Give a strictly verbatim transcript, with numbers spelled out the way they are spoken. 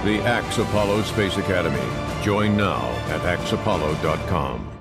the Axe Apollo Space Academy. Join now at axe apollo dot com.